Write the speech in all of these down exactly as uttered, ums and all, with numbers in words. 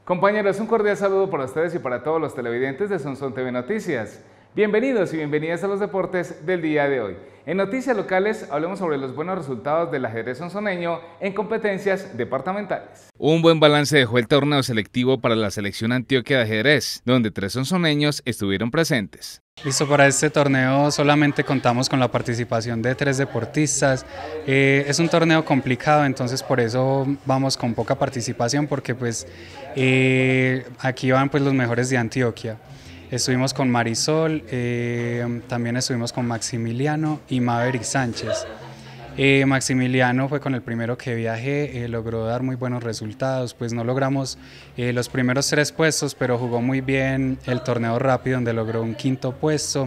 Compañeros, un cordial saludo para ustedes y para todos los televidentes de Sonsón T V Noticias. Bienvenidos y bienvenidas a los deportes del día de hoy. En noticias locales hablemos sobre los buenos resultados del ajedrez sonsoneño en competencias departamentales. Un buen balance dejó el torneo selectivo para la selección Antioquia de ajedrez, donde tres sonsoneños estuvieron presentes. Listo, para este torneo solamente contamos con la participación de tres deportistas. Eh, es un torneo complicado, entonces por eso vamos con poca participación, porque pues eh, aquí van pues los mejores de Antioquia. Estuvimos con Marisol, eh, también estuvimos con Maximiliano y Maverick Sánchez. Eh, Maximiliano fue con el primero que viajé, eh, logró dar muy buenos resultados, pues no logramos eh, los primeros tres puestos, pero jugó muy bien el torneo rápido donde logró un quinto puesto.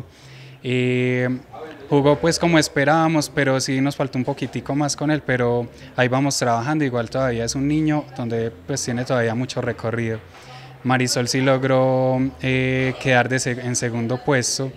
Eh, jugó pues como esperábamos, pero sí nos faltó un poquitico más con él, pero ahí vamos trabajando, igual todavía es un niño donde pues tiene todavía mucho recorrido. Marisol sí logró eh, quedar de seg en segundo puesto.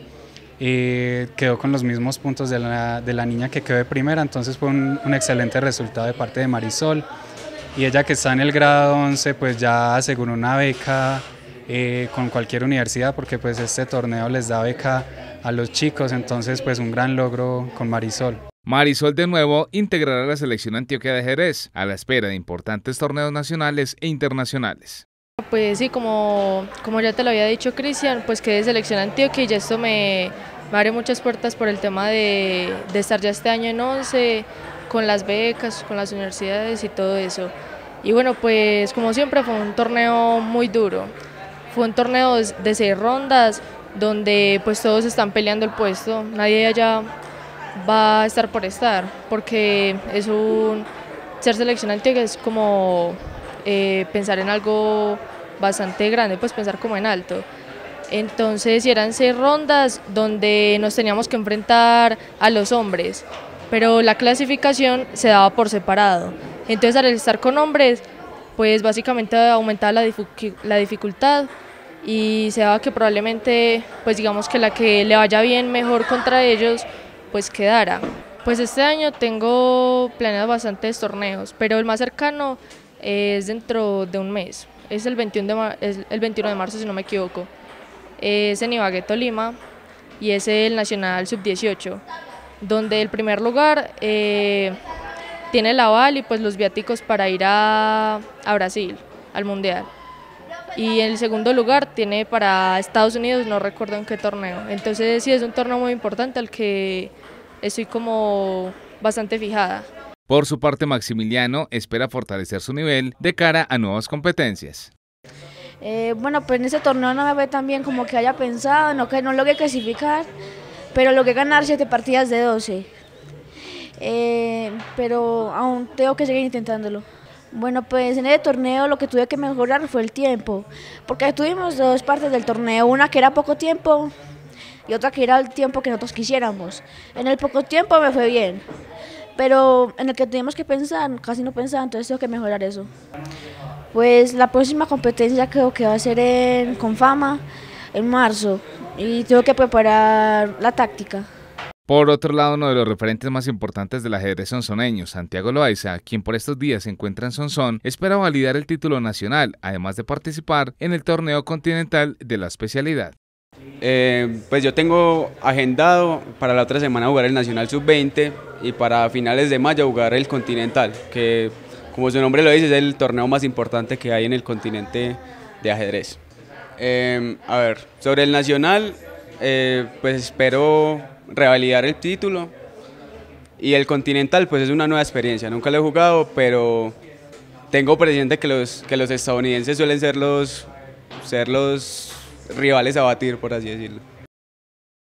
Eh, quedó con los mismos puntos de la, de la niña que quedó de primera, entonces fue un, un excelente resultado de parte de Marisol, y ella, que está en el grado once, pues ya aseguró una beca eh, con cualquier universidad, porque pues este torneo les da beca a los chicos, entonces pues un gran logro con Marisol. Marisol de nuevo integrará la selección Antioquia de ajedrez a la espera de importantes torneos nacionales e internacionales. Pues sí, como, como ya te lo había dicho Cristian, pues quedé de selección Antioquia y esto me, me abre muchas puertas por el tema de, de estar ya este año en once, con las becas, con las universidades y todo eso. Y bueno, pues como siempre fue un torneo muy duro, fue un torneo de seis rondas donde pues todos están peleando el puesto, nadie allá va a estar por estar, porque es un, ser selección Antioquia es como eh, pensar en algo bastante grande, pues pensar como en alto. Entonces eran seis rondas donde nos teníamos que enfrentar a los hombres, pero la clasificación se daba por separado. Entonces al estar con hombres, pues básicamente aumentaba la, la dificultad y se daba que probablemente, pues digamos que la que le vaya bien mejor contra ellos, pues quedara. Pues este año tengo planeados bastantes torneos, pero el más cercano es dentro de un mes. Es el veintiuno de, mar es el veintiuno de marzo, si no me equivoco. Es en Ibagué, Tolima, y es el Nacional sub dieciocho, donde el primer lugar eh, tiene el aval y pues los viáticos para ir a, a Brasil, al Mundial. Y el segundo lugar tiene para Estados Unidos, no recuerdo en qué torneo. Entonces sí, es un torneo muy importante al que estoy como bastante fijada. Por su parte, Maximiliano espera fortalecer su nivel de cara a nuevas competencias. Eh, bueno, pues en este torneo no me ve tan bien como que haya pensado, no que no logré clasificar, pero logré ganar siete partidas de doce. Eh, pero aún tengo que seguir intentándolo. Bueno, pues en el torneo lo que tuve que mejorar fue el tiempo, porque tuvimos dos partes del torneo, una que era poco tiempo y otra que era el tiempo que nosotros quisiéramos. En el poco tiempo me fue bien, pero en el que teníamos que pensar, casi no pensaba, entonces tengo que mejorar eso. Pues la próxima competencia creo que va a ser en Confama, en marzo, y tengo que preparar la táctica. Por otro lado, uno de los referentes más importantes del ajedrez sonsoneño, Santiago Loaiza, quien por estos días se encuentra en Sonsón, espera validar el título nacional, además de participar en el torneo continental de la especialidad. Eh, pues yo tengo agendado para la otra semana jugar el Nacional sub veinte y para finales de mayo jugar el Continental, que como su nombre lo dice es el torneo más importante que hay en el continente de ajedrez. Eh, a ver, sobre el Nacional, eh, pues espero revalidar el título, y el Continental pues es una nueva experiencia, nunca lo he jugado, pero tengo presente que los, que los estadounidenses suelen ser los, ser los rivales a batir, por así decirlo.